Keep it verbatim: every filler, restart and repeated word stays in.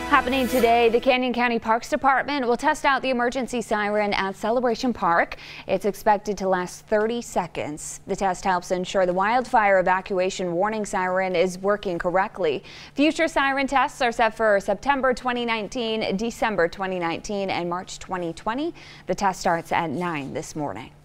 Happening today, the Canyon County Parks Department will test out the emergency siren at Celebration Park. It's expected to last thirty seconds. The test helps ensure the wildfire evacuation warning siren is working correctly. Future siren tests are set for September twenty nineteen, December twenty nineteen, and March twenty twenty. The test starts at nine this morning.